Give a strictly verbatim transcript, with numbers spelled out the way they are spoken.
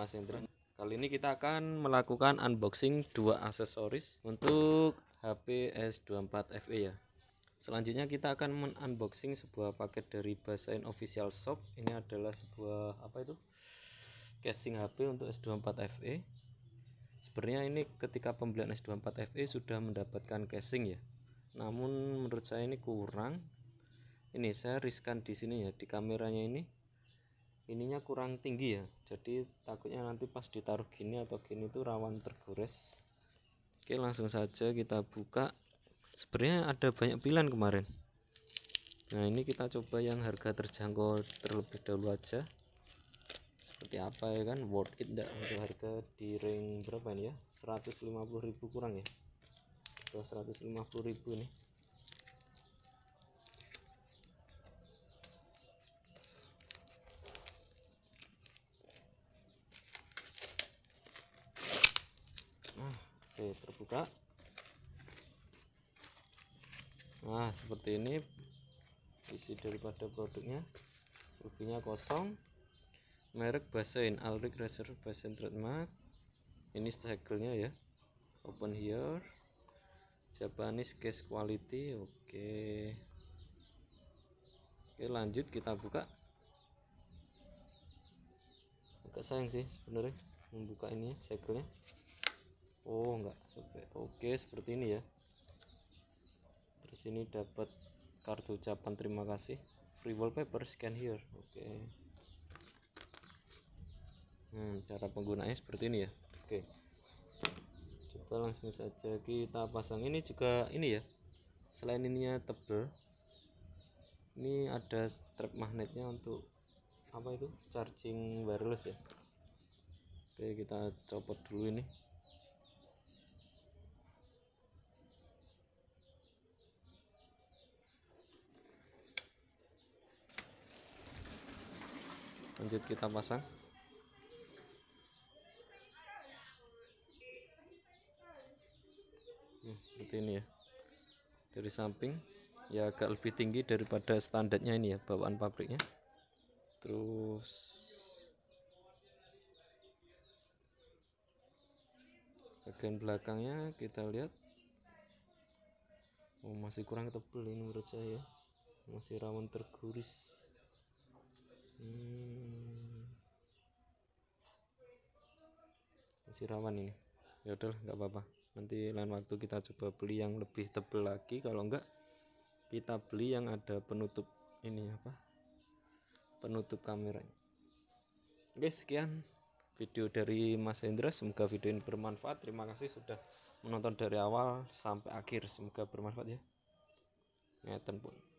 Mas Hendra. Kali ini kita akan melakukan unboxing dua aksesoris untuk H P S dua puluh empat F E ya. Selanjutnya kita akan men-unboxing sebuah paket dari Basain Official Shop. Ini adalah sebuah apa itu? Casing H P untuk S dua puluh empat F E. Sebenarnya ini ketika pembelian S dua puluh empat F E sudah mendapatkan casing ya. Namun menurut saya ini kurang. Ini saya riskan di sini ya, di kameranya ini ininya kurang tinggi ya, jadi takutnya nanti pas ditaruh gini atau gini itu rawan tergores. Oke, langsung saja kita buka. Sebenarnya ada banyak pilihan kemarin. Nah, ini kita coba yang harga terjangkau terlebih dahulu aja. Seperti apa ya kan, worth it enggak untuk harga di ring berapa ini ya, seratus lima puluh ribu kurang ya, seratus lima puluh ribu nih. Nah, oke, terbuka. Nah, seperti ini isi daripada produknya. Selebihnya kosong. Merek Basain, Alrik Racer Basain trademark. Ini segelnya ya. Open here. Japanese case quality. Oke. Oke, lanjut kita buka. Agak sayang sih sebenarnya membuka ini segelnya. Oh, enggak sampai. Oke, seperti ini ya. Terus ini dapat kartu ucapan terima kasih, free wallpaper, scan here. Oke. Hmm, cara penggunaannya seperti ini ya. Oke, coba langsung saja kita pasang. Ini juga ini ya, selain ininya tebal, ini ada strap magnetnya untuk apa itu, charging wireless ya. Oke, kita copot dulu ini. Lanjut kita pasang. Nah, seperti ini ya. Dari samping ya agak lebih tinggi daripada standarnya ini ya, bawaan pabriknya. Terus bagian belakangnya kita lihat, oh masih kurang tebal ini menurut saya, masih rawan terguris. hmm, masih rawan ini. Ya udah, nggak apa-apa, nanti lain waktu kita coba beli yang lebih tebal lagi. Kalau enggak, kita beli yang ada penutup ini apa, penutup kameranya. Oke, sekian video dari Mas Hendra. Semoga video ini bermanfaat. Terima kasih sudah menonton dari awal sampai akhir. Semoga bermanfaat ya. Ngeten pun.